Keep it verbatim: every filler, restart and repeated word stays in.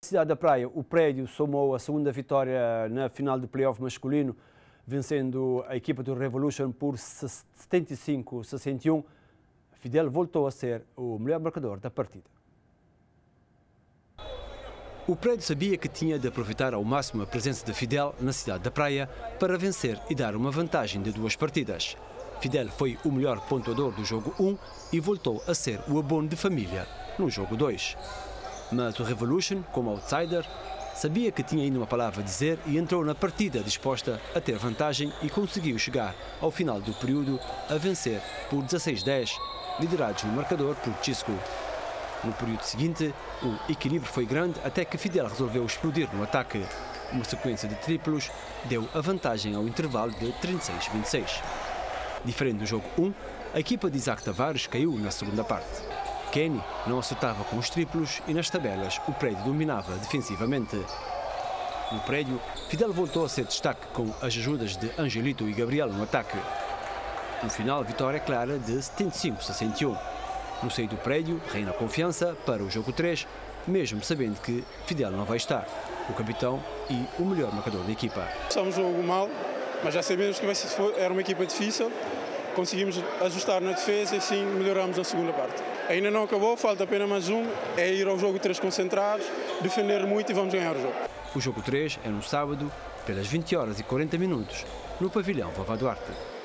Cidade da Praia, o Prédio somou a segunda vitória na final do play-off masculino, vencendo a equipa do Revolution por setenta e cinco a sessenta e um. Fidel voltou a ser o melhor marcador da partida. O Prédio sabia que tinha de aproveitar ao máximo a presença de Fidel na Cidade da Praia para vencer e dar uma vantagem de duas partidas. Fidel foi o melhor pontuador do jogo um e voltou a ser o abono de família no jogo dois. Mas o Revolution, como outsider, sabia que tinha ainda uma palavra a dizer e entrou na partida disposta a ter vantagem e conseguiu chegar ao final do período a vencer por dezasseis a dez, liderados no marcador por Chisco. No período seguinte, o equilíbrio foi grande até que Fidel resolveu explodir no ataque. Uma sequência de triplos deu a vantagem ao intervalo de trinta e seis a vinte e seis. Diferente do jogo um, a equipa de Isaac Tavares caiu na segunda parte. Kenny não acertava com os triplos e nas tabelas o Prédio dominava defensivamente. No Prédio, Fidel voltou a ser destaque com as ajudas de Angelito e Gabriel no ataque. No final, vitória clara de setenta e cinco a sessenta e um. No seio do Prédio, reina a confiança para o jogo três, mesmo sabendo que Fidel não vai estar, o capitão e o melhor marcador da equipa. Começamos o jogo mal, mas já sabemos que vai ser, era uma equipa difícil. Conseguimos ajustar na defesa e sim melhoramos na segunda parte. Ainda não acabou, falta apenas mais um, é ir ao jogo três concentrados, defender muito e vamos ganhar o jogo. O jogo três é no sábado, pelas vinte horas e quarenta minutos, no pavilhão Vavá Duarte.